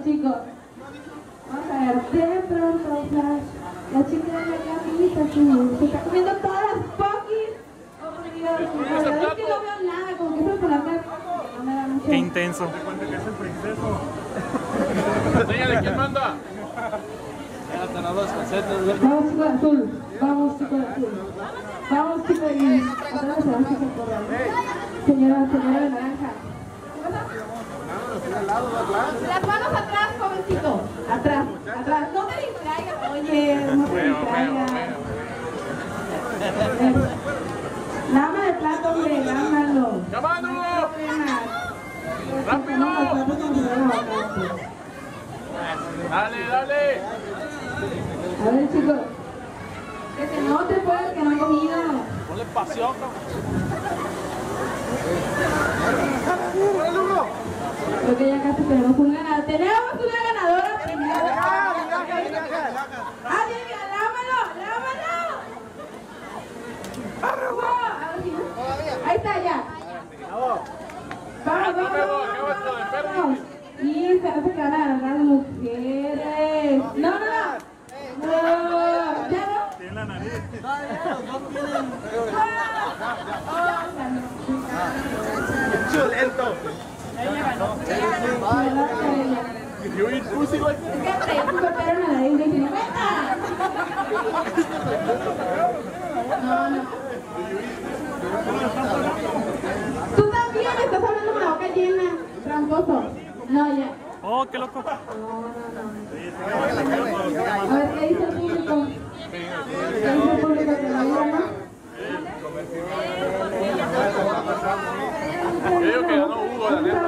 chicos. Vamos a ver, de pronto, Flash. La chica de la camisa, se está comiendo todas las pokis. Oh, por Dios, la verdad es que no veo nada, como que eso por la cara no me da mucho. Qué intenso. Te cuenta que es el princeso. Enséñale quién manda. Vamos chico de azul, vamos chico de azul. Vamos chico de gris. Atrás se va a hacer correr. Señora de naranja. Las manos atrás, jovencito. Atrás, atrás. No te distraigas, oye, no te distraigas. Lama de plato, hombre, lámalo. ¡Llamando! ¡Rápido! Dale, dale. A ver, chicos. Que se note, pues, que no han comido. Ponle pasión. Creo que ya casi tenemos un ganador. ¡Tenemos una ganadora primero! ¡Ah, bien! ¡Lámalo! ¡Lámalo! Ahí está, ya. Vamos, vamos, vamos. Y se hace que van a ganar las mujeres. No, no, no. No, ya no. Tiene la nariz. Chulento. You eat pussy like Es que traía su papel en la nariz y dije, ¡venga! No, no. Tú también estás hablando con la boca llena, tramposo. No, ya. Oh, qué loco. No, no, no. A ver, ¿qué dice el público? ¿Qué dice el público que no diga más? Creo que ganó Hugo, la neta.